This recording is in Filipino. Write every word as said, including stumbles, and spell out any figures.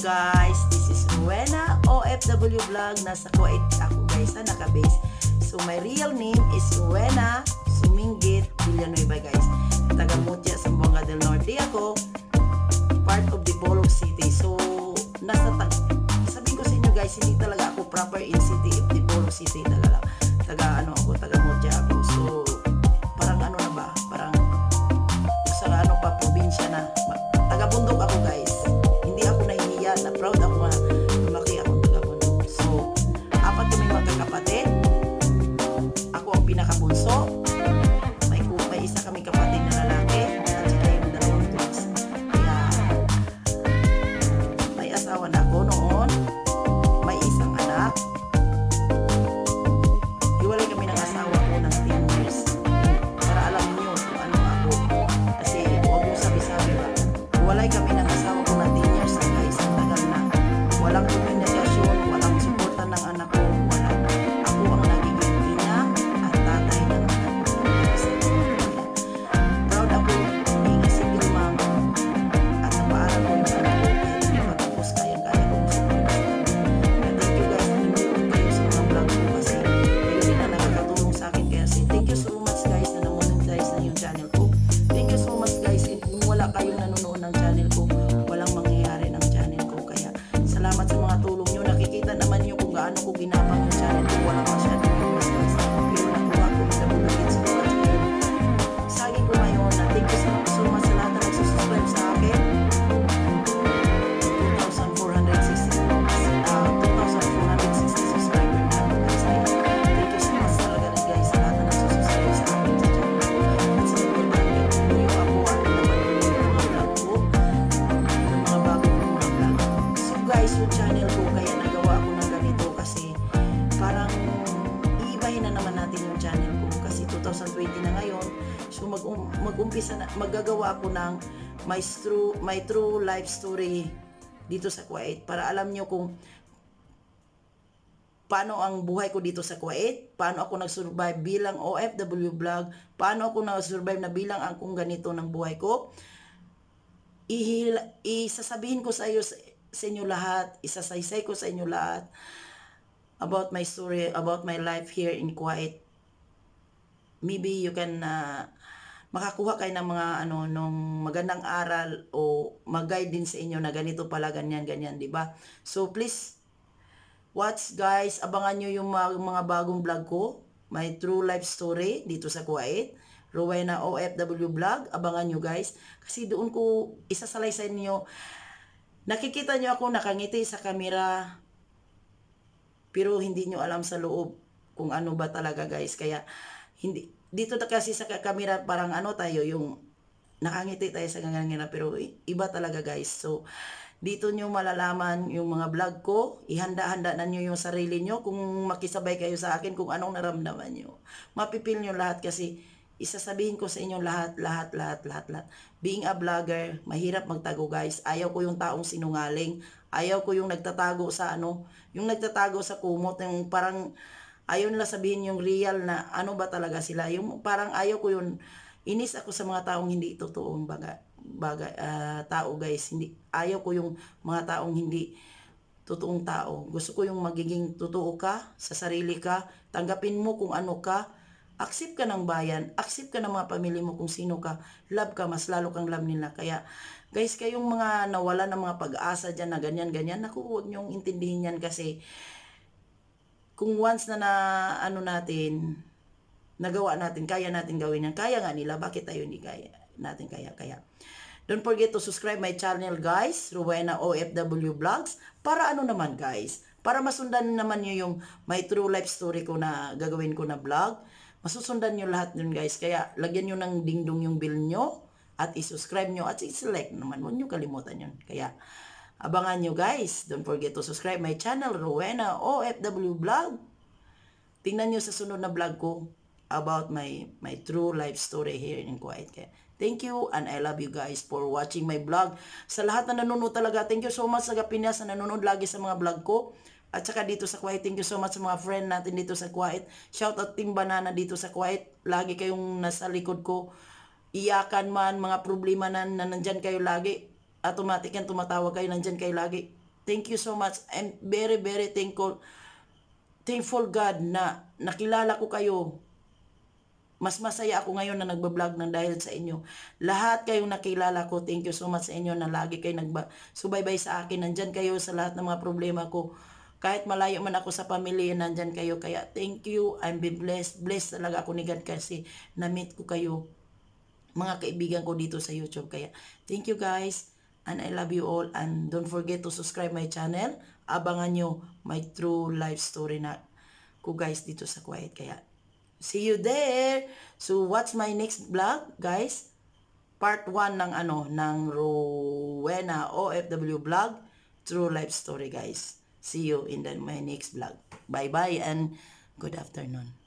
guys, this is Rowena O F W Vlog. Nasa Kuwait ako guys na naka-base. So my real name is Rowena Suminggit Villanueva guys. Taga Mutya, Zamboanga del Norte ako. Part of the Bacolod City. So nasa tag sabihin ko sa inyo guys, hindi talaga ako proper in city of the Bacolod City. Taga, taga ano ako, taga Mutya ako. So parang ano na ba? Parang sa ano pa, probinsya na. Taga bundok ako guys. Hindi ako nahihiya, na proud ako na lumaki akong taga bundok. So apat kami magkakapatid. Ako ang pinakabunso. May, may isa kami kapatid na lalaki. At saka yung dalawang twins. Kaya may asawa na ako noon. May isang anak. Hiwalay kami ng asawa ko ng ten years. Para alam niyo kung ano ako. Kasi huwag yung sabi-sabi ba. Hiwalay kami ng asawa ko ng ten years na guys. Ang tagal na. Walang komunikasyon, walang suporta ng anak ko. Wala. Ako ang nagiging ina at tatay ng anak ko. Proud ako being a single mom. At sa paaral ko ng anak ko. Kahit hindi pa tapos, kayang-kaya ko sa pagkakas. Kaya thank you guys. Nanonood kayo sa mga vlog ko kasi kayo din na nakakatulong sa akin. Kaya say thank you so much guys na namonetize na yung channel ko. Thank you so much guys. Kung wala kayong nanonood ng channel ko, walang mangyayari ng channel ko. Kaya salamat sa mga tulong nyo. Nakikita naman nyo kung gaano ko ginapang yung channel ko. Walang masyadong viewers guys. Pero nakuha ko yung nabulagin sa mga channel. Saging ko ngayon na thank you so much sa lahat na nagsusubscribe sa akin. two thousand four hundred sixty uh, two thousand four hundred sixty subscriber na ako guys. Kaya thank you so much talaga na guys sa lahat na nagsusubscribe sa akin sa channel ko. At sa mga bagay ko yung ako at napanood yung mga vlog ko. Yung mga bagong mga vlog. So guys, yung channel ko kaya nagawa ako ng ganito kasi parang iibahin na naman natin yung channel ko kasi two thousand twenty na ngayon. So mag mag-umpisa na maggagawa ako ng my true my true life story dito sa Kuwait para alam nyo kung paano ang buhay ko dito sa Kuwait, paano ako nag-survive bilang O F W vlog, paano ako nag-survive na bilang akong ganito ng buhay ko. Ihil, isasabihin ko sa iyo sa, sa inyo lahat, isasaysay ko sa inyo lahat about my story, about my life here in Kuwait. Maybe you can uh, makakuha kayo ng mga ano nung magandang aral o mag-guide din sa inyo na ganito pala, ganyan, ganyan, di ba? So please watch guys, abangan nyo yung mga, mga bagong vlog ko, my true life story dito sa Kuwait, Rowena O F W vlog, abangan nyo guys. Kasi doon ko isasalaysay niyo, nakikita nyo ako nakangiti sa camera, pero hindi nyo alam sa loob kung ano ba talaga guys. Kaya hindi dito na kasi sa camera parang ano tayo, yung nakangiti tayo sa ganyan, pero iba talaga guys. So dito nyo malalaman yung mga vlog ko, ihanda-handa na nyo yung sarili nyo kung makisabay kayo sa akin kung anong naramdaman nyo. Mapipil nyo lahat kasi isasabihin ko sa inyo lahat, lahat, lahat, lahat, lahat. Being a vlogger, mahirap magtago guys. Ayaw ko yung taong sinungaling. Ayaw ko yung nagtatago sa ano, yung nagtatago sa kumot, yung parang ayaw nila sabihin yung real na ano ba talaga sila. Yung parang ayaw ko yun. Inis ako sa mga taong hindi totoong baga, baga, uh, tao guys. Hindi, ayaw ko yung mga taong hindi totoong tao. Gusto ko yung magiging totoo ka sa sarili ka. Tanggapin mo kung ano ka. Accept ka ng bayan. Accept ka ng mga pamilya mo kung sino ka. Love ka, mas lalo kang love nila. Kaya guys, kayong mga nawala ng mga pag-asa dyan na ganyan-ganyan, naku, huwag nyong intindihin yan kasi kung once na na ano natin, nagawa natin, kaya natin gawin yan. Kaya nga nila, bakit tayo hindi kaya natin kaya? Kaya don't forget to subscribe my channel guys, Rowena O F W Vlogs. Para ano naman guys, para masundan naman nyo yung my true life story ko na gagawin ko na vlog. Masusundan nyo lahat yun guys. Kaya lagyan nyo ng dingdong yung bill nyo at i-subscribe nyo at i-select naman. Huwag nyo kalimutan yun. Kaya abangan nyo guys. Don't forget to subscribe my channel, Rowena O F W Vlog. Tingnan nyo sa sunod na vlog ko about my my true life story here in Kuwait. Kaya thank you and I love you guys for watching my vlog. Sa lahat na nanonood talaga, thank you so much sa Pinas na nanonood lagi sa mga vlog ko. At saka dito sa Kuwait, thank you so much sa mga friend natin dito sa Kuwait. Shout out Team Banana dito sa Kuwait. Lagi kayong nasa likod ko. Iyakan man, mga problema na, na nandyan kayo lagi. Automatic yan, tumatawag kayo, nandyan kayo lagi. thank you so much. I'm very, very thankful, thankful God na nakilala ko kayo. Mas masaya ako ngayon na nagbablog ng dahil sa inyo. Lahat kayong nakilala ko, thank you so much sa inyo na lagi kayo nagsubaybay sa akin. Nandyan kayo sa lahat ng mga problema ko. Kahit malayo man ako sa pamilya, nandyan kayo. Kaya thank you, I'm be blessed. Blessed talaga ako ni God kasi na-meet ko kayo, mga kaibigan ko dito sa YouTube. Kaya thank you guys, and I love you all. And don't forget to subscribe my channel. Abangan nyo my true life story na ko guys dito sa Kuwait. Kaya see you there. So what's my next vlog, guys? Part one ng ano, ng Rowena O F W vlog, true life story, guys. See you in the, my next vlog. Bye bye and good afternoon.